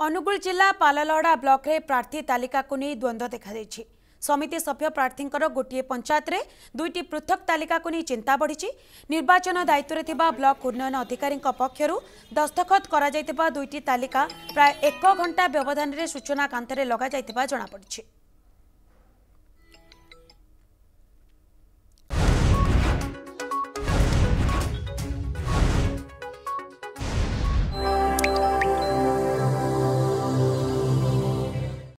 अनुगुल जिला पाललहड़ा ब्लॉक रे प्रार्थी तालिका को नहीं द्वंद्व देखा देछि। समिति सभ्य प्रार्थी गोटे पंचायत रे दुईटी पृथक तालिका को नहीं चिंता बढ़ी। निर्वाचन दायित्व रे थिबा ब्लॉक उन्नयन अधिकारी पक्षरु दस्तखत करा जायतिबा दुईटी तालिका प्राय 1 घंटा व्यवधान रे सूचना कांतरे लगा जायतिबा जणा पड़िछि।